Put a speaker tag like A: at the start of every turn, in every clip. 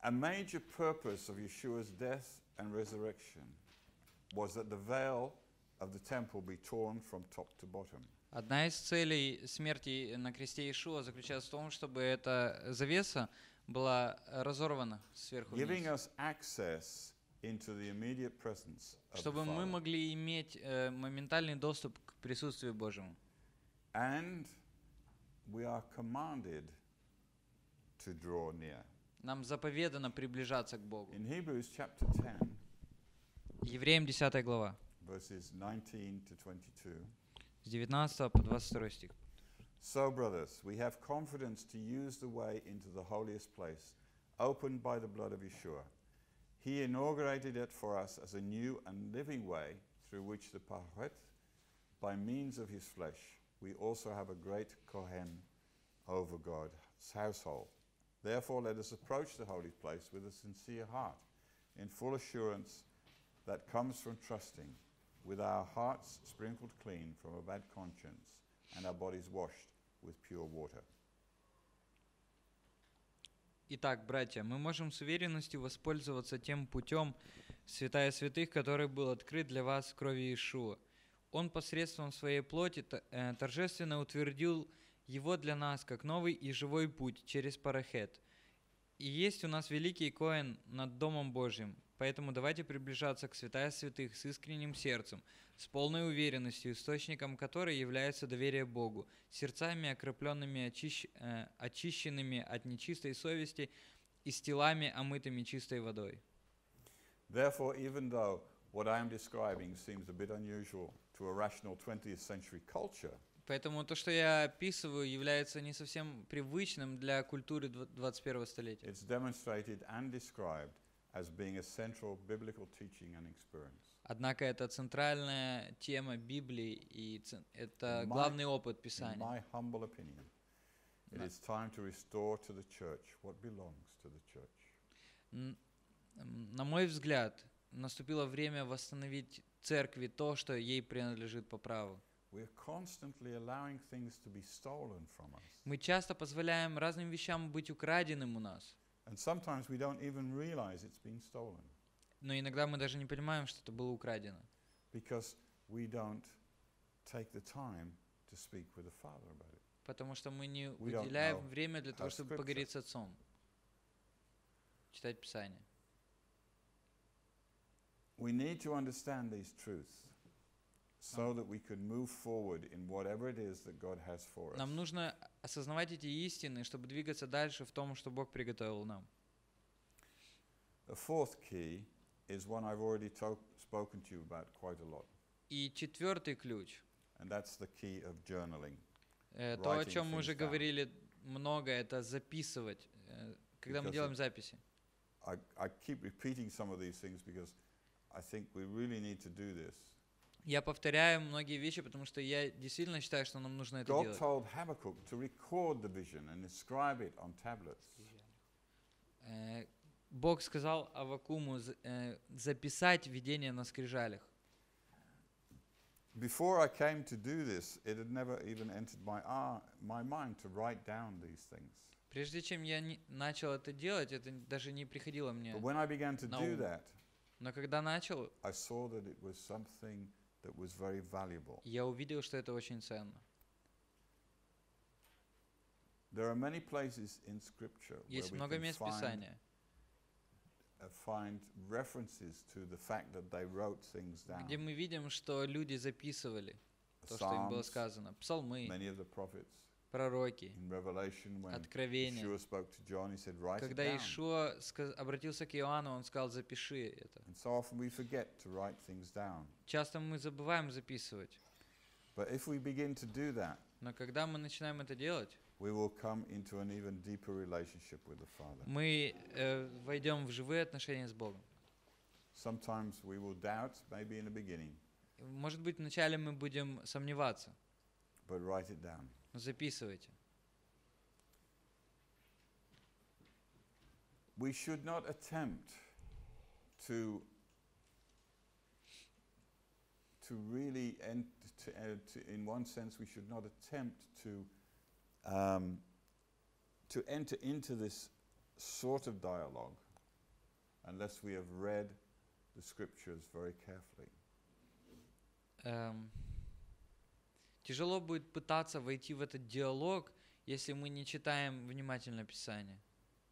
A: A major purpose of Yeshua's death and resurrection was that the veil of the temple be torn from top to bottom.
B: Одна из целей смерти на кресте Иешуа заключалась в том, чтобы эта завеса была разорвана сверху
A: Giving
B: вниз.
A: us access into the immediate presence of the
B: Чтобы мы
A: Father.
B: могли иметь моментальный доступ к присутствию Божьему.
A: And we are commanded to draw near.
B: Нам заповедано приближаться к Богу.
A: In Hebrews chapter 10,
B: Евреям 10 глава,
A: verses 19 to 22.
B: с 19 по 22 стих.
A: So, brothers, we have confidence to use the way into the holiest place, opened by the blood of Yeshua. He inaugurated it for us as a new and living way through which the Pahet, by means of his flesh, we also have a great Kohen over God's household. Therefore, let us approach the holy place with a sincere heart, in full assurance that comes from trusting, with our hearts sprinkled clean from a bad conscience and our bodies washed with pure water.
B: Итак, братья, мы можем с уверенностью воспользоваться тем путем святая святых, который был открыт для вас в крови Иешуа. Он посредством своей плоти торжественно утвердил его для нас, как новый и живой путь через Парахет. И есть у нас великий Коэн над Домом Божьим, поэтому давайте приближаться к святая святых с искренним сердцем, с полной уверенностью, источником которой является доверие Богу, сердцами окропленными, очищенными от нечистой совести и с телами, омытыми чистой водой.
A: Therefore, even though what I am describing seems a bit unusual to a rational 20th century culture,
B: Поэтому то, что я описываю, является не совсем привычным для культуры 21 столетия.
A: it's demonstrated and described as being a central biblical teaching and experience.
B: Однако это центральная тема Библии, и это
A: In
B: главный опыт
A: In
B: Писания.
A: my humble opinion, it is time to restore to the church what belongs to the church.
B: На мой взгляд, наступило время восстановить церкви то, что ей принадлежит по праву.
A: We are constantly allowing things to be stolen from us.
B: Мы часто позволяем разным вещам быть украденным у нас,
A: And sometimes we don't even realize it's been stolen
B: но иногда мы даже не понимаем, что это было украдено,
A: because we don't take the time to speak with the Father about it.
B: потому что мы не
A: We don't
B: уделяем
A: know
B: время для того,
A: how
B: чтобы
A: scripture-
B: поговорить с Отцом, читать Писание.
A: We need to understand these truths so that we can move forward in whatever it is that God has for us.
B: Нам нужно осознавать эти истины, чтобы двигаться дальше в том, что Бог приготовил нам.
A: The fourth key is one I've already spoken to you about quite a lot,
B: И четвертый ключ,
A: and that's the key of journaling.
B: то, о
A: Writing
B: чем мы
A: things
B: уже
A: down.
B: говорили много, это записывать, когда мы
A: Because
B: делаем
A: it-
B: записи.
A: I keep repeating some of these things because I think we really need to do this.
B: Я повторяю многие вещи, потому что я действительно считаю, что нам нужно это
A: God
B: делать.
A: told Habakkuk to record the vision and inscribe it on tablets.
B: Бог сказал Аввакуму записать видение на скрижалях.
A: Before I came to do this, it had never even entered my mind to write down these things.
B: Прежде чем я начал это делать, это даже не приходило мне.
A: But when I began to
B: на
A: do
B: ум.
A: that,
B: Но когда начал,
A: I saw that it was something that was very valuable.
B: я увидел, что это очень ценно.
A: There are many places in Scripture where
B: Есть
A: we
B: много
A: can
B: мест Писания,
A: find references to the fact that they wrote things down.
B: где мы видим, что люди записывали
A: The
B: то, что им было
A: Psalms,
B: сказано. Псалмы,
A: many of the prophets.
B: пророки,
A: In Revelation, when
B: Откровения.
A: Yeshua spoke to John, he said, write it
B: Когда
A: down.
B: Иешуа обратился к Иоанну, он сказал, запиши это.
A: And so often we forget to write things down.
B: Часто мы забываем записывать.
A: But if we begin to do that,
B: Но когда мы начинаем это делать,
A: we will come into an even deeper relationship with the Father.
B: мы войдем в живые отношения с Богом.
A: Sometimes we will doubt, maybe in the beginning,
B: Может быть, вначале мы будем сомневаться,
A: but write it down.
B: но записывайте.
A: We should not attempt to really, in one sense, we should not attempt to enter into this sort of dialogue unless we have read the scriptures very carefully.
B: Тяжело будет пытаться войти в этот диалог, если мы не читаем внимательно Писание.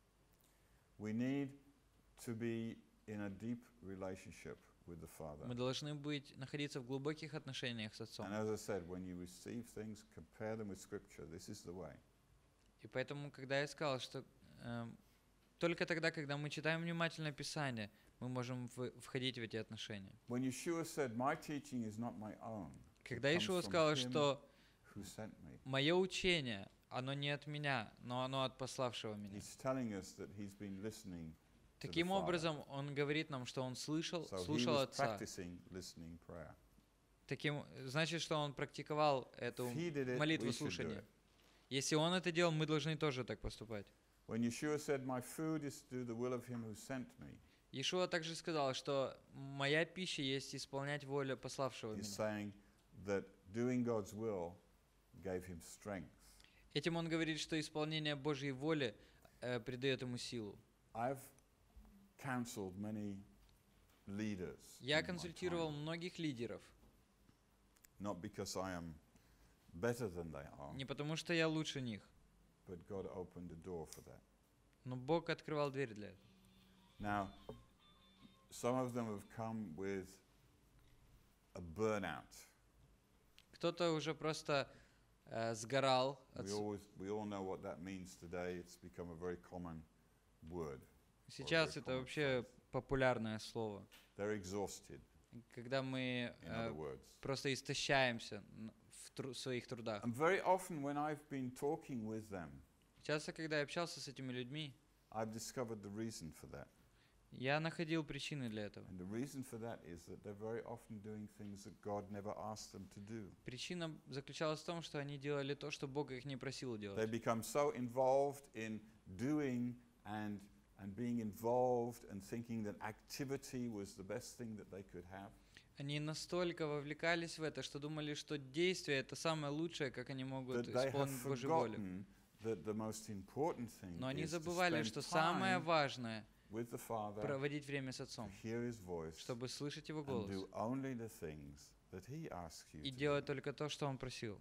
A: We need to be in a deep relationship with the Father.
B: Мы должны находиться в глубоких отношениях с Отцом.
A: And as I said, when you receive things, compare them with Scripture. This is the way.
B: И поэтому, когда я сказал, что только тогда, когда мы читаем внимательно Писание, мы можем входить в эти отношения.
A: When Yeshua said, "My teaching is not my own,"
B: Когда
A: it comes
B: Иешуа
A: from
B: сказал,
A: him
B: что
A: who sent me.
B: мое учение, оно не от меня, но оно от пославшего меня.
A: He's telling us that he's been listening.
B: Таким образом, он говорит нам, что он слушал
A: So he
B: слушал
A: was
B: Отца.
A: practicing listening prayer.
B: Значит, что он практиковал эту
A: If he did it,
B: молитву
A: we should do
B: слушания.
A: it.
B: Если он это делал, мы должны тоже так поступать.
A: When Yeshua said, "My food is to do the will of him who sent me,"
B: Иешуа также сказал, что моя пища есть исполнять волю пославшего
A: he's
B: меня.
A: saying that doing God's will gave him strength.
B: Этим он говорит, что исполнение Божьей воли придает ему силу.
A: I've counseled many leaders.
B: Я
A: in my
B: консультировал
A: time,
B: многих лидеров,
A: not because I am better than they are,
B: не потому что я лучше них,
A: but God opened the door for that.
B: но Бог открывал дверь для этого.
A: Now, some of them have come with a burnout.
B: Кто-то уже просто сгорал.
A: We all know what that means today. It's become a very common word.
B: Сейчас
A: very
B: это
A: common
B: вообще
A: phrase.
B: популярное слово.
A: They're exhausted,
B: Когда мы
A: in other words.
B: просто истощаемся в своих трудах.
A: And very often when I've been talking with them,
B: Часто, когда я общался с этими людьми,
A: I've discovered the reason for that.
B: я находил причины для этого.
A: And the reason for that is that they're very often doing things that God never asked them to do.
B: Причина заключалась в том, что они делали то, что Бог их не просил
A: They
B: делать.
A: become so involved in doing and being involved and thinking that activity was the best thing that they could have.
B: Они настолько вовлекались в это, что думали, что действие — это самое лучшее, как они могут
A: That they have
B: исполнить Божью волю.
A: forgotten that the most important thing
B: Но они
A: is to
B: забывали,
A: spend
B: что самое
A: time
B: важное
A: with the Father,
B: проводить время с
A: to
B: Отцом,
A: hear His voice,
B: чтобы слышать Его
A: and
B: голос
A: do only the things that He asks you
B: и
A: to
B: делать
A: do.
B: только то, что Он просил.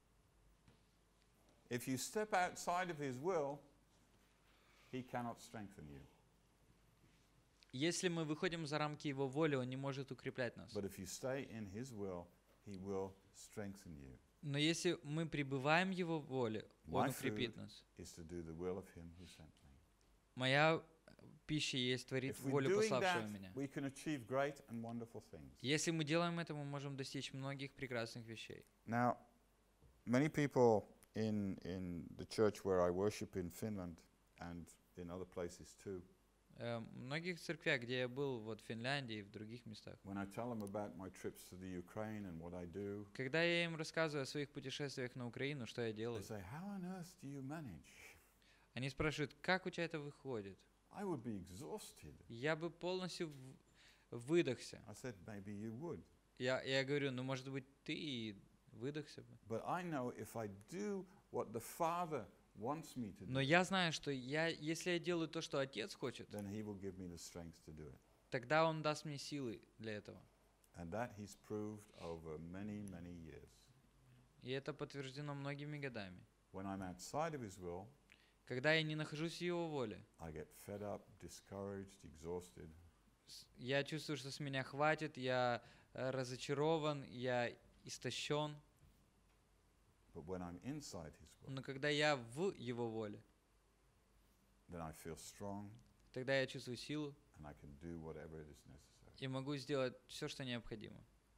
A: If you step outside of His will, He cannot strengthen you.
B: Если мы выходим за рамки Его воли, Он не может укреплять нас.
A: But if you stay in His will, He will strengthen you.
B: Но если мы пребываем в Его воле, Он
A: My
B: укрепит
A: food
B: нас.
A: is to do the will of Him who sent me.
B: Моя пища есть творить
A: If we're
B: волю
A: doing
B: пославшего
A: that,
B: меня.
A: we can achieve great and wonderful things.
B: Если мы делаем это, мы можем достичь многих прекрасных вещей.
A: Now, many people in the church where I worship in Finland and in other places too,
B: В многих церквях, где я был, вот в Финляндии и в других местах,
A: when I tell them about my trips to the Ukraine and what I do,
B: когда я им рассказываю о своих путешествиях на Украину, что я
A: they
B: делаю,
A: say, "How on earth do you manage?"
B: они спрашивают, как у тебя это выходит?
A: I would be exhausted.
B: Я бы полностью выдохся.
A: I said, "Maybe you would."
B: Я говорю, ну, может быть, ты и выдохся бы.
A: But I know if I do what the Father wants me to
B: Но
A: do,
B: я знаю, что если я делаю то, что Отец хочет,
A: then He will give me the strength to do it.
B: тогда Он даст мне силы для этого.
A: And that He's proved over many, many years.
B: И это подтверждено многими годами.
A: When I'm outside of His will,
B: Когда я не нахожусь в Его воле,
A: I get fed up, discouraged, exhausted.
B: я чувствую, что с меня хватит, я разочарован, я истощен.
A: But when I'm inside His will,
B: Но когда я в Его воле,
A: then I feel strong
B: тогда я чувствую силу
A: and I can do whatever it is necessary.
B: и могу сделать все, что необходимо.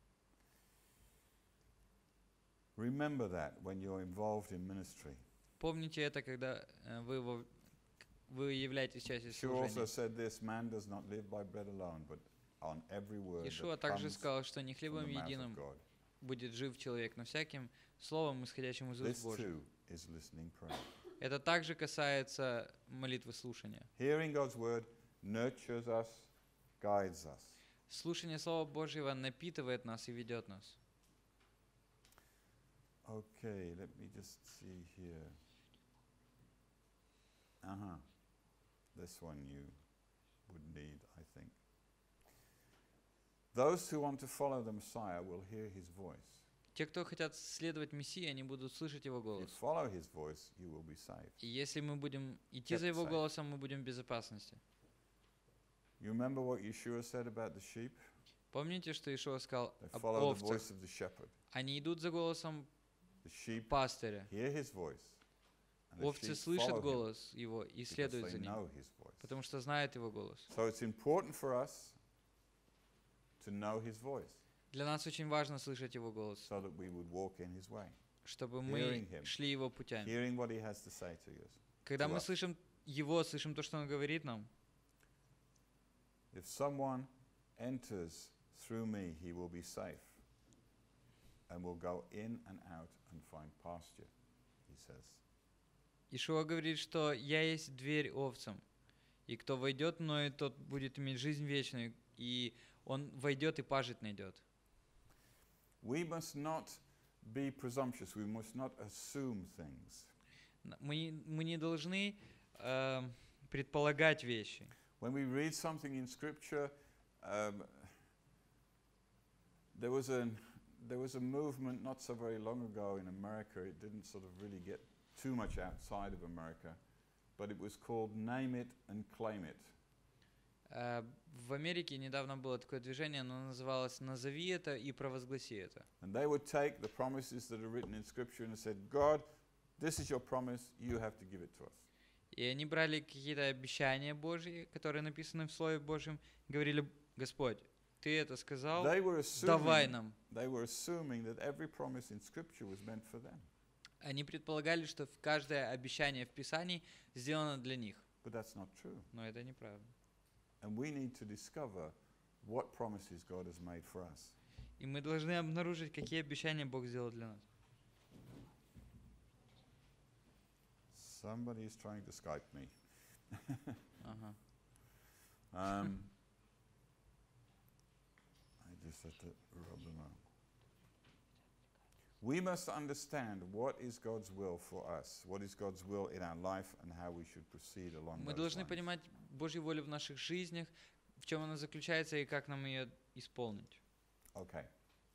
A: Remember that when you're involved in ministry.
B: Помните это, когда вы являетесь частью
A: Yeshua also
B: служения.
A: said this, man does not live by bread alone, but on every word
B: Иешуа
A: that
B: также
A: comes
B: сказал, что не
A: from
B: хлебом
A: the mouth of
B: единым
A: God.
B: будет жив человек, но всяким словом, исходящим из
A: This
B: уст Божьих.
A: too is listening prayer.
B: Это также касается молитвы слушания.
A: Hearing God's word nurtures us, guides us.
B: Слушание Слова Божьего напитывает нас и ведет нас.
A: Okay, let me just see here. This one you would need, I think. Those who want to follow the Messiah will hear his voice.
B: Те, кто хотят следовать Мессии, они будут слышать Его
A: If you
B: голос.
A: follow his voice, you will be saved.
B: И если мы будем идти за
A: Kept
B: Его
A: safe.
B: голосом, мы будем в безопасности.
A: You remember what Yeshua said about the sheep?
B: Помните, что Иешуа сказал
A: They
B: об
A: follow the
B: овцах?
A: voice of the shepherd.
B: Они идут за голосом
A: The sheep
B: пастыря.
A: hear his voice, and the
B: Овцы
A: sheep
B: слышат
A: follow him
B: голос Его и
A: because
B: следуют
A: they
B: за Ним,
A: know his voice.
B: потому что знают Его голос.
A: So it's important for us to know his voice
B: Для нас очень важно слышать Его голос,
A: so that we would walk in his way,
B: чтобы
A: hearing
B: мы
A: Him.
B: шли Его путями.
A: hearing what he has to say to us.
B: Когда
A: to
B: мы
A: us.
B: слышим Его, слышим то, что Он говорит нам,
A: If someone enters through me, he will be safe and will go in and out and find pasture, he says.
B: Иешуа говорит, что «Я есть дверь овцам, и кто войдет мною, тот будет иметь жизнь вечную, и он войдет и пажить найдет».
A: We must not be presumptuous. We must not assume things.
B: Мы не должны предполагать вещи.
A: When we read something in Scripture, there was a movement not so very long ago in America. It didn't sort of really get too much outside of America, but it was called Name It and Claim It.
B: В Америке недавно было такое движение, оно называлось «Назови это и провозгласи это».
A: And they would take the promises that are written in Scripture and said, God, this is your promise, you have to give it to us.
B: И они брали какие-то обещания Божьи, которые написаны в Слове Божьем, говорили: «Господь, Ты это сказал,
A: They were
B: давай нам».
A: assuming that every promise in Scripture was meant for them.
B: Они предполагали, что каждое обещание в Писании сделано для них.
A: But that's not true.
B: Но это неправда.
A: And we need to discover what promises God has made for us.
B: И мы должны обнаружить, какие обещания Бог сделал для нас.
A: Somebody is trying to Skype me.
B: Ага.
A: I just have to rub them out. We must understand what is God's will for us, what is God's will in our life, and how we should proceed along
B: Мы
A: those
B: должны
A: lines.
B: понимать Божью волю в наших жизнях, в чем она заключается и как нам ее исполнить.
A: Okay.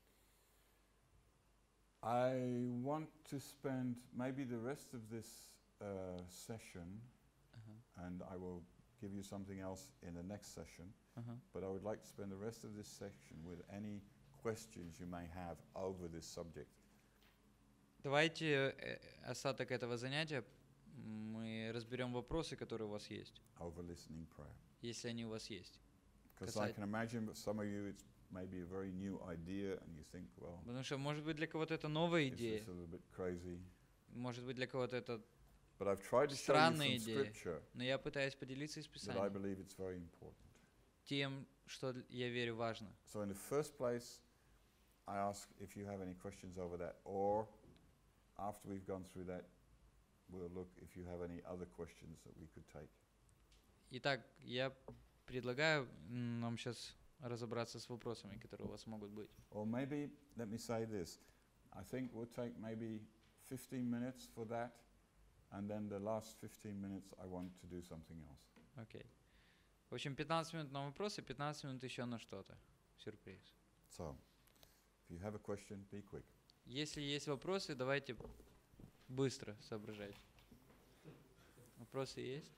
A: I want to spend maybe the rest of this session,
B: Ага.
A: and I will give you something else in the next session,
B: Ага.
A: but I would like to spend the rest of this section with any questions you may have over this subject.
B: Давайте остаток этого занятия мы разберем вопросы, которые у вас есть,
A: Over listening prayer.
B: если они у вас есть.
A: Because I
B: Касать-
A: can imagine that some of you, it's maybe a very new idea, and you think, well,
B: Потому что, может быть, для кого-то это новая
A: is
B: идея,
A: this a little bit crazy?
B: может быть, для кого-то это...
A: But I've tried to show you
B: Странная
A: from
B: идея.
A: Scripture
B: Но я пытаюсь поделиться из
A: that I
B: Писания
A: believe it's very important.
B: тем, что я верю важно.
A: So in the first place, I ask if you have any questions over that, or after we've gone through that, we'll look if you have any other questions that we could take.
B: Итак, я предлагаю нам сейчас разобраться с вопросами, которые у вас могут быть.
A: Or maybe, let me say this, I think we'll take maybe 15 minutes for that, and then the last 15 minutes I want to do something else.
B: Окей. В общем, 15 минут на вопросы, 15 минут еще на что-то. Сюрприз.
A: So, if you have a question, be quick.
B: Если есть вопросы, давайте быстро соображайте. Вопросы есть?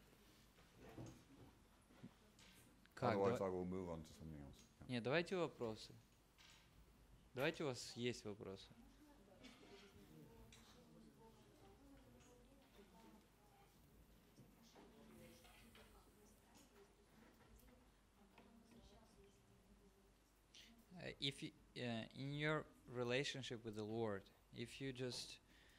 B: Как?
A: Otherwise, I will move on to something else. Yeah.
B: Нет, давайте вопросы. Давайте у вас есть вопросы. If you, in your relationship with the Lord, if you just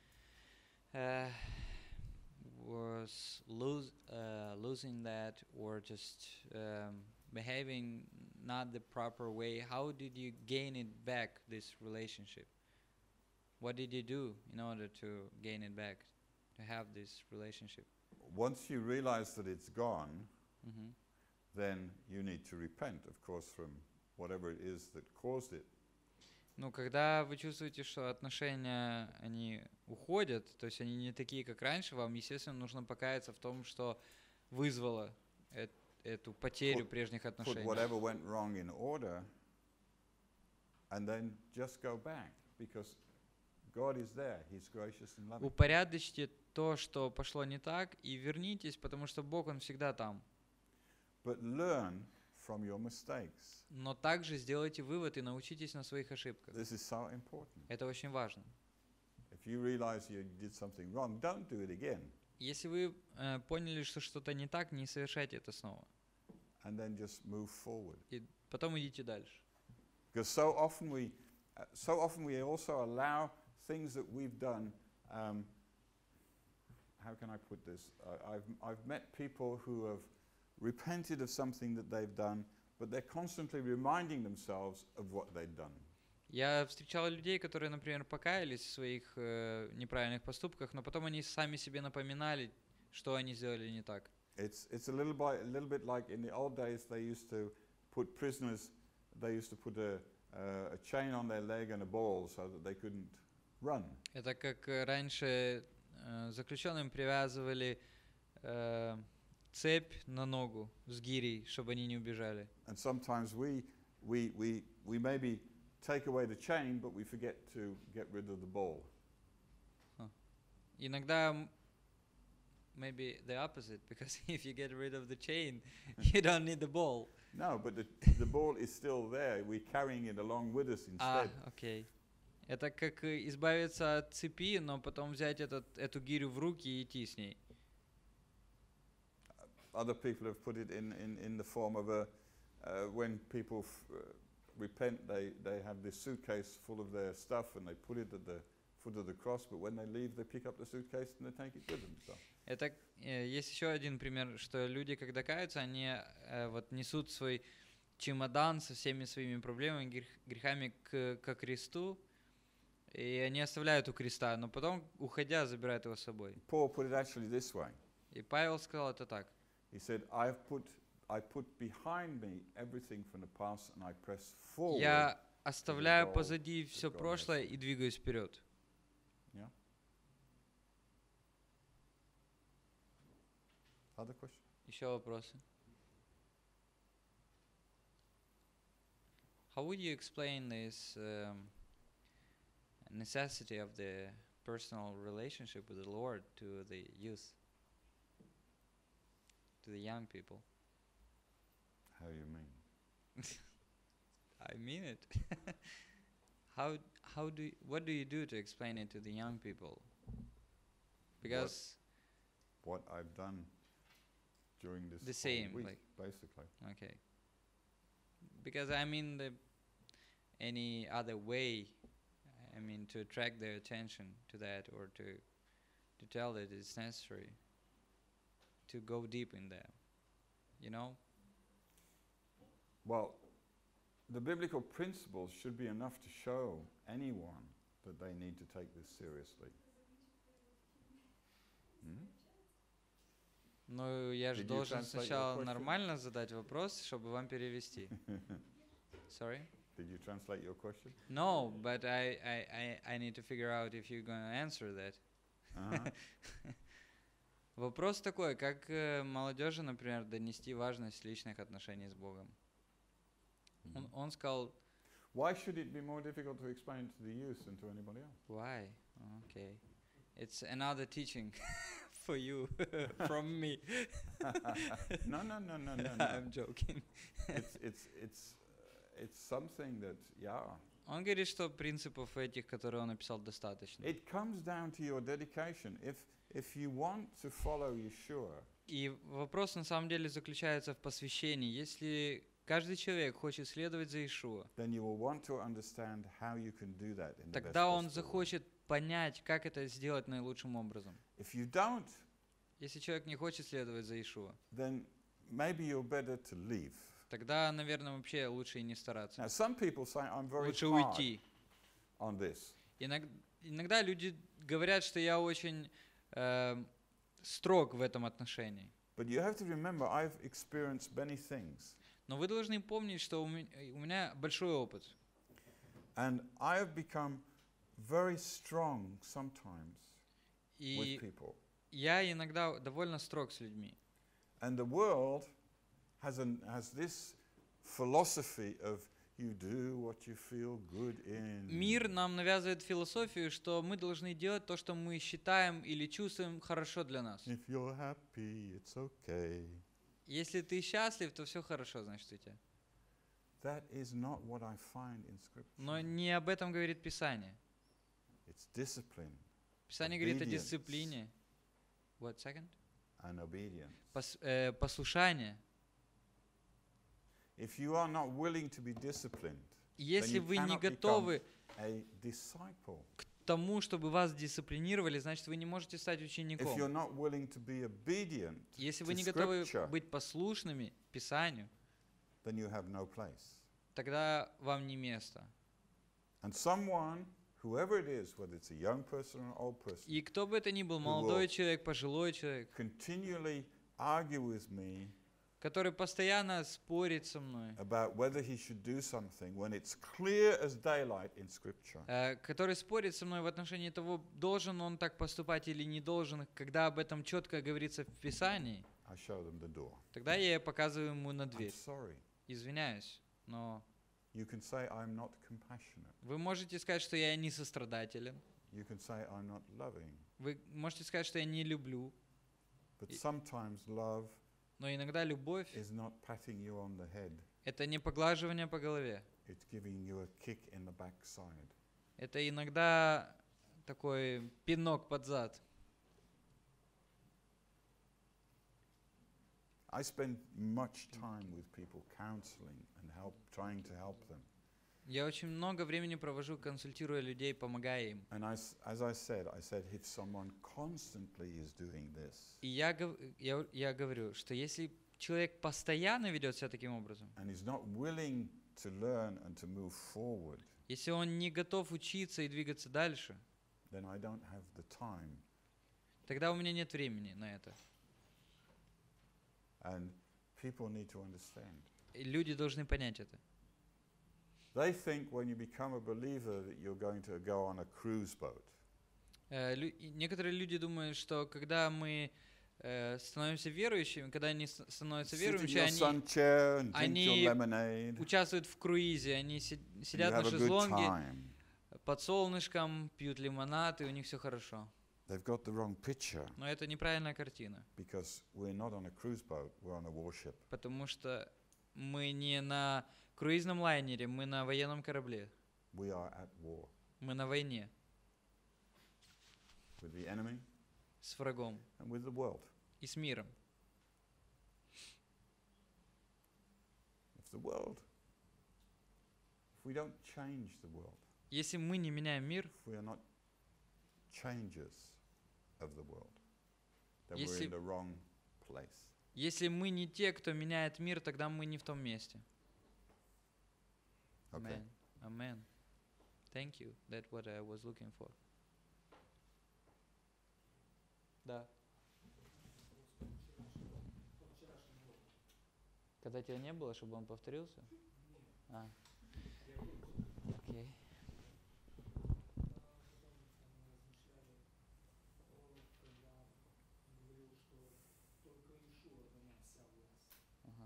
B: was losing that or just behaving not the proper way, how did you gain it back, this relationship? What did you do in order to gain it back, to have this relationship?
A: Once you realize that it's gone,
B: Мгм.
A: then you need to repent, of course, from whatever it is that caused it.
B: Ну, когда вы чувствуете, что отношения, они уходят, то есть они не такие, как раньше, вам, естественно, нужно покаяться в том, что вызвало эту потерю
A: Put-
B: прежних
A: put
B: отношений.
A: whatever went wrong in order, and then just go back because God is there. He's gracious and loving.
B: Упорядочьте то, что пошло не так, и вернитесь, потому что Бог, Он всегда там.
A: But learn from your mistakes.
B: Но также сделайте вывод и научитесь на своих ошибках.
A: This is so important.
B: Это очень важно.
A: If you realize you did something wrong, don't do it again.
B: Если вы поняли, что что-то не так, не совершайте это снова.
A: And then just move forward.
B: И потом идите дальше.
A: Because so often we also allow things that we've done. How can I put this? I've met people who have repented of something that they've done, but they're constantly reminding themselves of what they've done.
B: Я встречал людей, которые, например, покаялись в своих неправильных поступках, но потом они сами себе напоминали, что они сделали не так.
A: It's a little bit like in the old days they used to put prisoners. They used to put a chain on their leg and a ball so that they couldn't run.
B: Это как раньше заключенным привязывали цепь на ногу с гирей, чтобы они не убежали.
A: And sometimes we maybe take away the chain, but we forget to get rid of the ball.
B: Иногда maybe the opposite, because if you get rid of the chain, you don't need the ball.
A: No, but the ball is still there. We're carrying it along with us instead.
B: Окей. Это как избавиться от цепи, но потом взять эту гирю в руки и идти с ней.
A: Other people have put it in the form of when people repent, they have this suitcase full of their stuff and they put it at the foot of the cross, but when they leave, they pick up the suitcase and they take it with them. So.
B: Это есть еще один пример, что люди, когда каются, они вот несут свой чемодан со всеми своими проблемами, грехами ко кресту, и они оставляют у креста, но потом, уходя, забирают его с собой.
A: Paul put it actually this way.
B: И Павел сказал это так.
A: He said, I put behind me everything from the past and I press forward.
B: Я оставляю
A: goal
B: позади
A: that
B: все
A: God
B: прошлое
A: has.
B: и двигаюсь вперед.
A: Yeah. Other question?
B: Еще вопросы? How would you explain this necessity of the personal relationship with the Lord to the youth, to the young people?
A: How you mean?
B: I mean it. What do you do to explain it to the young people? Because
A: What I've done during this
B: The
A: whole
B: same,
A: week,
B: like-
A: basically.
B: okay. Because I mean any other way, I mean to attract their attention to that or to tell that it's necessary to go deep in there, you know?
A: Well, the biblical principles should be enough to show anyone that they need to take this seriously. Hmm?
B: Ну, я же
A: Did you
B: должен
A: translate your
B: сначала
A: question?
B: нормально задать вопрос, чтобы вам перевести. Sorry?
A: Did you translate your question?
B: No, but I need to figure out if you're going to answer that.
A: Uh-huh.
B: Вопрос такой, как молодежи, например, донести важность личных отношений с Богом? Он сказал,
A: Why should it be more difficult to explain to the youth than to anybody else?
B: why? Okay. It's another teaching for you from me.
A: No.
B: I'm joking.
A: It's something that, yeah.
B: Он говорит, что принципов этих, которые он написал, достаточно.
A: It comes down to your dedication. If you want to follow Yeshua,
B: И вопрос на самом деле заключается в посвящении. Если каждый человек хочет следовать за Иешуа,
A: then you will want to understand how you can do that in the best
B: тогда он
A: possible way.
B: захочет понять, как это сделать наилучшим образом.
A: If you don't,
B: Если человек не хочет следовать за Иешуа,
A: then maybe you're better to leave.
B: тогда, наверное, вообще лучше и не стараться.
A: Now, some people say, I'm very
B: Лучше
A: hard
B: уйти.
A: on this.
B: Иногда люди говорят, что я очень строг в этом отношении.
A: But you have to remember, I've experienced many things.
B: Но вы должны помнить, что у меня большой опыт.
A: And I have become very strong sometimes with
B: И
A: people.
B: я иногда довольно строг с людьми.
A: And the world has this philosophy of you do what you feel good in.
B: Мир нам навязывает философию, что мы должны делать то, что мы считаем или чувствуем хорошо для нас.
A: If you're happy, it's okay.
B: Если ты счастлив, то все хорошо, значит, у тебя.
A: That is not what I find in Scripture.
B: Но не об этом говорит Писание.
A: It's discipline
B: Писание говорит о
A: Obedience.
B: дисциплине. What, second?
A: and obedience.
B: Послушание.
A: If you are not willing to be disciplined,
B: Если
A: you
B: вы не
A: cannot
B: готовы
A: a disciple.
B: к тому, чтобы вас дисциплинировали, значит, вы не можете стать
A: If you're
B: учеником.
A: not willing to be obedient
B: Если
A: to
B: вы не готовы
A: Scripture,
B: быть послушными Писанию,
A: then you have no place.
B: тогда вам не место.
A: And someone, whoever it is, whether it's a young person or an old person,
B: И кто бы это ни был, молодой человек, пожилой человек,
A: continually argue with me
B: который постоянно спорит со мной,
A: about whether he should do something when it's clear as daylight in Scripture,
B: который спорит со мной в отношении того, должен он так поступать или не должен, когда об этом четко говорится в Писании,
A: I show them the door.
B: тогда я показываю ему на
A: I'm
B: дверь.
A: sorry.
B: Извиняюсь, но
A: You can say I'm not compassionate.
B: вы можете сказать, что я не сострадателен.
A: You can say I'm not loving.
B: Вы можете сказать, что я не люблю.
A: But sometimes love
B: Но иногда любовь
A: is not patting you on the head.
B: — это не поглаживание по голове.
A: It's giving you a kick in the backside.
B: Это иногда такой пинок под зад.
A: I spend much time with people counseling and trying to help them.
B: Я очень много времени провожу, консультируя людей, помогая им.
A: And as I said, if someone constantly is doing this
B: И я говорю, что если человек постоянно ведет себя таким образом,
A: and is not willing to learn and to move forward,
B: если он не готов учиться и двигаться дальше,
A: then I don't have the time.
B: тогда у меня нет времени на это.
A: And people need to understand.
B: И люди должны понять это.
A: They think when you become a believer that you're going to go on a cruise boat.
B: Некоторые люди думают, что когда мы становимся верующими, когда они становятся
A: Sit in
B: верующими,
A: your sun chair and drink your
B: они
A: lemonade.
B: участвуют в круизе, они
A: And you
B: сидят на
A: have a good
B: шезлонге
A: time.
B: под солнышком, пьют лимонад, и у них все хорошо.
A: They've got the wrong picture
B: Но это неправильная картина,
A: because we're not on a cruise boat, we're on a warship.
B: потому что мы не на круизном лайнере, мы на военном корабле,
A: We are at war
B: мы на войне
A: with the enemy
B: с врагом
A: and with the world.
B: и с миром.
A: If we don't change the world,
B: Если мы не menяем мир,
A: if we are not changers of the world, then we're
B: Если-
A: in the wrong place.
B: если мы не те, кто меняет мир, тогда мы не в том месте.
A: Okay.
B: Amen. Amen. Thank you. That's what I was looking for. Да. Когда тебя не было, чтобы он повторился? А. Окей. Ага.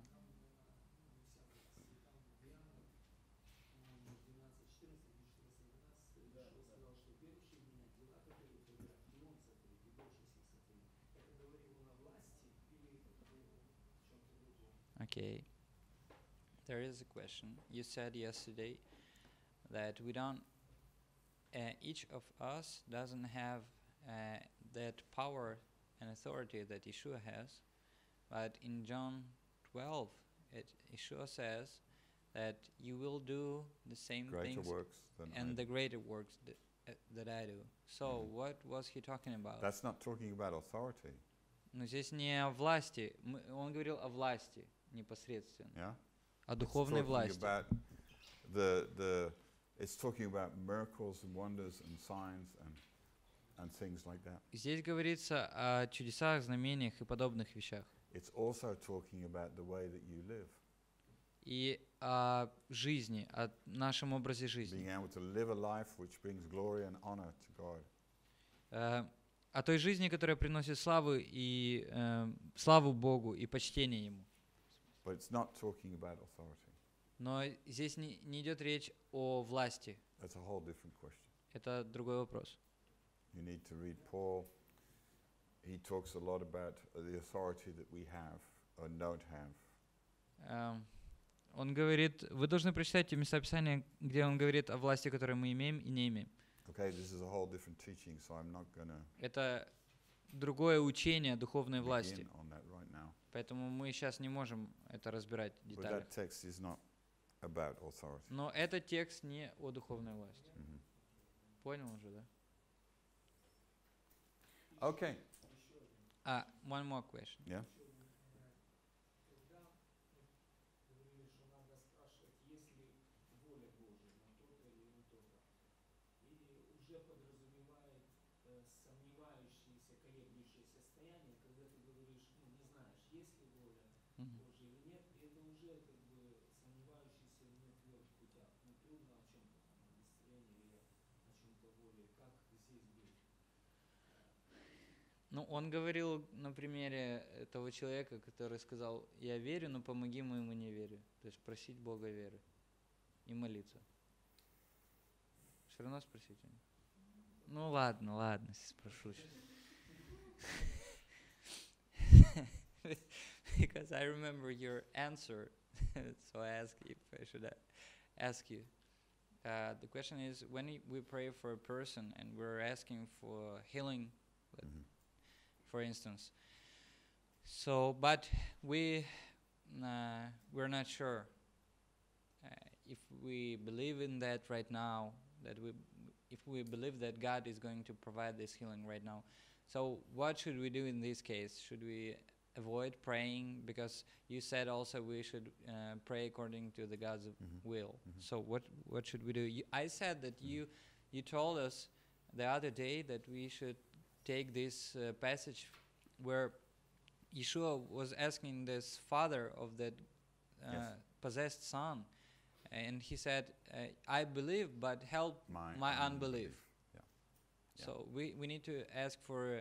B: Okay. There is a question. You said yesterday that we don't, each of us doesn't have that power and authority that Yeshua has, but in John 12, Yeshua says that you will do the same
A: Greater
B: things
A: works than I
B: and the
A: do.
B: greater works that I do. So what was he talking about?
A: That's not talking about authority,
B: Но здесь не о власти. Он говорил о власти непосредственно,
A: yeah?
B: о
A: It's
B: духовной
A: talking
B: власти.
A: about it's talking about miracles and wonders and signs and things like that.
B: Здесь говорится о чудесах, знамениях и подобных вещах.
A: It's also talking about the way that you live,
B: И о жизни, о нашем образе жизни.
A: being able to live a life which brings glory and honor to God.
B: О той жизни, которая приносит славу Богу и почтение Ему.
A: But it's not talking about authority.
B: Но здесь не идет речь о власти.
A: That's a whole different question.
B: Это другой вопрос.
A: You need to read Paul. He talks a lot about the authority that we have or don't have.
B: Он говорит, вы должны прочитать те места Писания, где он говорит о власти, которую мы имеем и не имеем.
A: Okay, this is a whole different teaching, so I'm not going to
B: Это другое учение духовной власти.
A: begin on that right now.
B: Поэтому мы сейчас не можем это разбирать в
A: But
B: деталях.
A: that text is not about authority.
B: Но этот текст не о духовной власти.
A: Mhm.
B: Понял уже, да?
A: Okay.
B: One more question.
A: Yeah.
C: Когда говорили, что надо спрашивать, есть ли воля Божия на то-то или на то-то, или уже подразумевает сомневающееся, колеблющееся состояние, когда ты говоришь, ну, не знаешь, есть ли воля
B: Мгм.
C: Божия или нет, и это уже как бы сомневающийся в нетвердых путях. Ну, трудно о чем-то там, о исцелении или о чем-то более. Как здесь быть?
B: Ну, он говорил на примере того человека, который сказал, я верю, но помоги моему неверию. То есть просить Бога веры и молиться. Все равно спросить у него. Ну ладно, спрошу. Because I remember your answer, so I ask if I should ask you. The question is, when we pray for a person and we're asking for healing,
A: Mhm.
B: for instance. So, but we're not sure if we believe in that right now. If we believe that God is going to provide this healing right now. So, what should we do in this case? Should we avoid praying? Because you said also we should pray according to the God's
A: Mhm.
B: will.
A: Mhm.
B: So, what should we do? I said that you told us the other day that we should take this passage where Yeshua was asking this father of that
A: Yes.
B: possessed son, and he said, I believe, but help my unbelief.
A: Yeah. Yeah.
B: So we need to ask for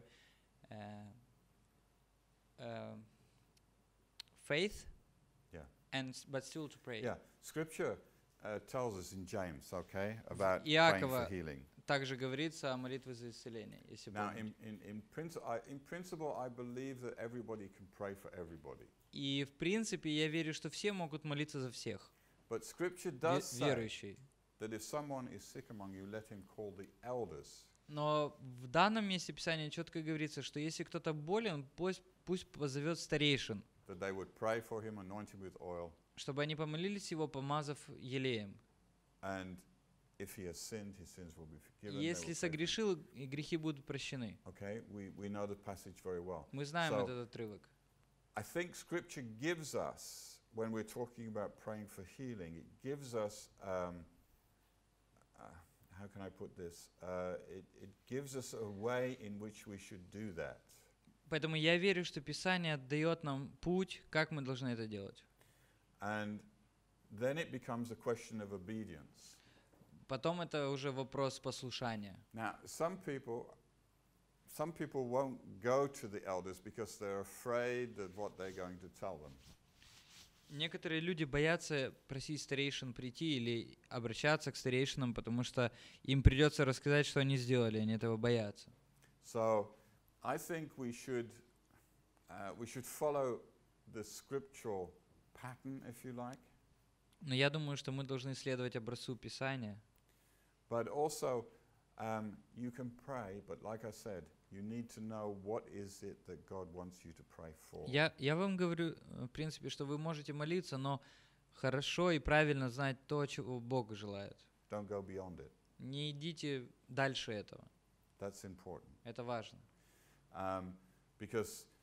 B: faith,
A: Yeah.
B: but still to pray.
A: Yeah. Scripture tells us in James, okay, about praying
B: Иакова
A: for healing.
B: также говорится о молитве за исцеление, если
A: Now,
B: помните.
A: in principle, I believe that everybody can pray for everybody.
B: И в принципе я верю, что все могут молиться за всех,
A: But Scripture does say
B: верующие.
A: that if someone is sick among you, let him call the elders.
B: Но в данном месте Писания четко говорится, что если кто-то болен, пусть позовет старейшин,
A: That they would pray for him, anoint him with oil,
B: чтобы они помолились его, помазав елеем.
A: and if he has sinned, his sins will be forgiven.
B: И
A: they
B: если
A: will pray for him.
B: согрешил, и грехи будут прощены.
A: Okay, we know the passage very well.
B: Мы знаем
A: So-
B: этот отрывок.
A: I think Scripture gives us, when we're talking about praying for healing, it gives us, how can I put this? It gives us a way in which we should do that.
B: Поэтому я верю, что Писание дает нам путь, как мы должны это делать.
A: And then it becomes a question of obedience.
B: Потом это уже вопрос послушания.
A: Now, some people won't go to the elders because they're afraid of what they're going to tell them.
B: Некоторые люди боятся просить старейшин прийти или обращаться к старейшинам, потому что им придется рассказать, что они сделали, они этого боятся.
A: So, I think we should follow the scriptural pattern, if you like,
B: Но я думаю, что мы должны следовать образцу Писания.
A: but also you can pray, but like I said, you need to know what is it that God wants you to pray for.
B: Я вам говорю, в принципе, что вы можете молиться, но хорошо и правильно знать то, чего Бог желает.
A: Don't go beyond it.
B: Не идите дальше этого.
A: That's important.
B: Это важно.
A: Because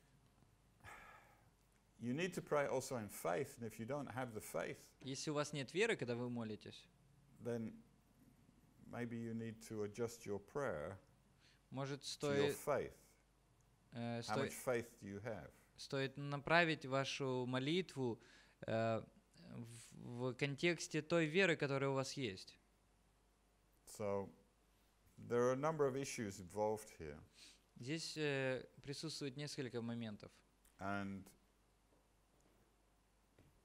A: you need to pray also in faith, and if you don't have the faith,
B: Если у вас нет веры, когда вы молитесь,
A: then maybe you need to adjust your prayer
B: может,
A: to your faith. How
B: стоит
A: much faith do you have?
B: стоит направить вашу молитву в контексте той веры, которая у вас есть.
A: So there are a number of issues involved here,
B: Здесь присутствует несколько моментов.
A: and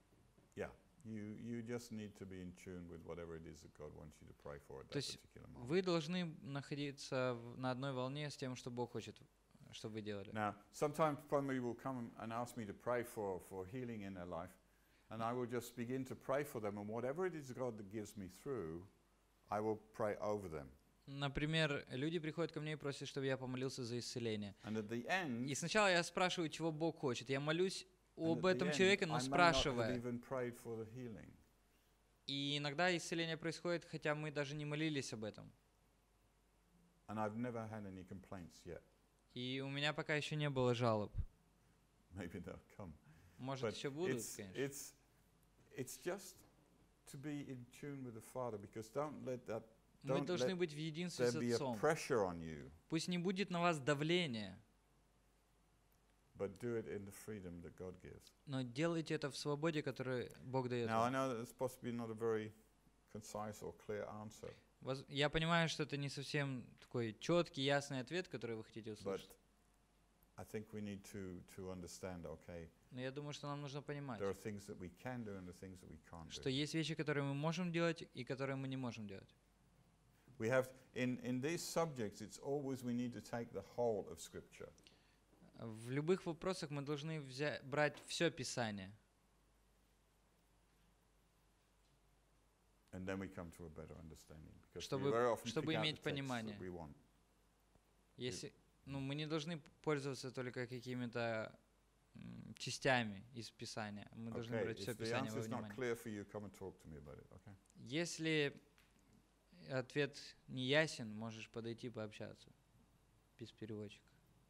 A: You just need to be in tune with whatever it is that God wants you to pray for at
B: То
A: that
B: есть
A: particular moment.
B: вы должны находиться на одной волне с тем, что Бог хочет, чтобы вы делали.
A: Now, sometimes somebody will come and ask me to pray for healing in their life, and I will just begin to pray for them, and whatever it is God that gives me through, I will pray over them.
B: Например, люди приходят ко мне и просят, чтобы я помолился за исцеление.
A: And at the end,
B: И сначала я спрашиваю, чего Бог хочет. Я молюсь
A: and
B: об
A: at the
B: этом
A: end,
B: человеке,
A: I
B: но
A: may not have
B: спрашивая.
A: even prayed for the healing.
B: И иногда исцеление происходит, хотя мы даже не молились об этом.
A: And I've never had any complaints yet.
B: И у меня пока еще не было жалоб.
A: Maybe they'll come.
B: Может,
A: But
B: еще будут,
A: it's
B: конечно.
A: just to be in tune with the Father, because don't let
B: Мы
A: don't
B: должны
A: let
B: быть в единстве
A: there
B: с
A: be a
B: Отцом.
A: pressure on you,
B: Пусть не будет на вас давления,
A: but do it in the freedom that God gives.
B: но делайте это в свободе, которую Бог дает
A: Now, I
B: вам.
A: know that it's possibly not a very concise or clear answer,
B: Я понимаю, что это не совсем такой четкий, ясный ответ, который вы хотите
A: but
B: услышать.
A: I think we need to understand, okay,
B: Но я думаю, что нам нужно понимать,
A: there are things that we can do and the things that we can't
B: что
A: do.
B: есть вещи, которые мы можем делать и которые мы не можем делать.
A: We have, in these subjects, it's always we need to take the whole of Scripture.
B: В любых вопросах мы должны брать все Писание,
A: And then we come to a better understanding. Because
B: Чтобы-
A: we very often
B: чтобы
A: pick out
B: иметь
A: the texts
B: понимание.
A: that we want.
B: Если, мы не должны пользоваться только какими-то частями из Писания. Мы должны
A: Okay,
B: брать все
A: if the
B: Писание во
A: answer is not
B: внимание.
A: clear for you, come and talk to me about it, okay?
B: Если ответ не ясен, можешь подойти пообщаться без переводчика.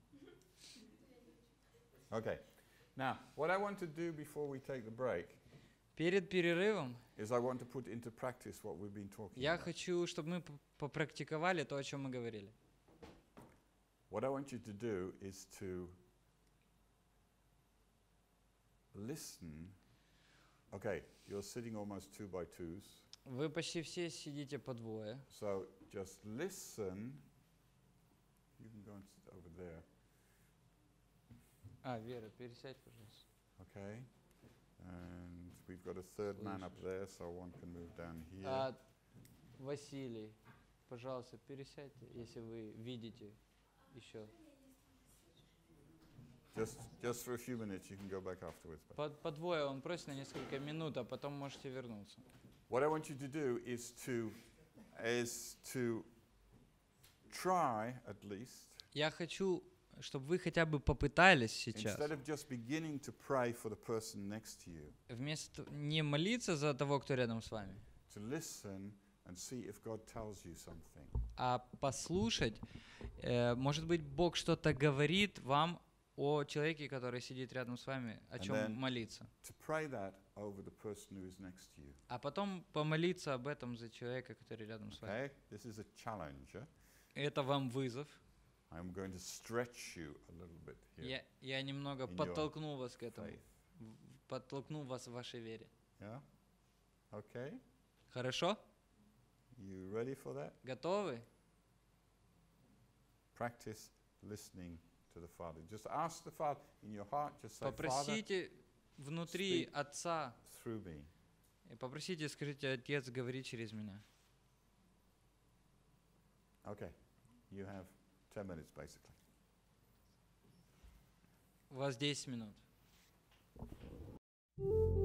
A: Okay. Now, what I want to do before we take the break
B: Перед перерывом
A: is I want to put into practice what we've been talking
B: я
A: about.
B: хочу, чтобы мы попрактиковали то, о чем мы говорили.
A: What I want you to do is to listen. Okay, you're sitting almost 2 by 2s,
B: Вы почти все сидите по двое.
A: so just listen. You can go and sit over there,
B: Вера, пересядь, пожалуйста.
A: okay? And we've got a third man up there, so one can move down here.
B: Василий, пожалуйста, пересядьте, если вы видите еще.
A: Just for a few minutes, you can go back afterwards. But
B: По двое он просит на несколько минут, а потом можете вернуться.
A: what I want you to do is to try at least,
B: Я хочу, чтобы вы хотя бы попытались сейчас,
A: instead of just beginning to pray for the person next to you,
B: вместо не молиться за того, кто рядом с вами,
A: to listen and see if God tells you something.
B: а послушать, может быть, Бог что-то говорит вам о человеке, который сидит рядом с вами, о
A: And
B: чем
A: then-
B: молиться.
A: To pray that over the person who is next to you.
B: А потом помолиться об этом за человека, который рядом с вами.
A: Okay? This is a challenge. Yeah?
B: Это вам вызов.
A: I'm going to stretch you a little bit here.
B: Я немного
A: In your
B: подтолкну вас к этому.
A: Faith.
B: Подтолкну вас в вашей вере.
A: Yeah? Okay?
B: Хорошо?
A: You ready for that?
B: Готовы?
A: Practice listening to the Father. Just ask the Father in your heart, just say, Father,
B: Попросите внутри
A: speak.
B: Отца,
A: through me.
B: и попросите, скажите, Отец, говори через меня.
A: Okay. You have 10 minutes, basically.
B: У вас 10 минут.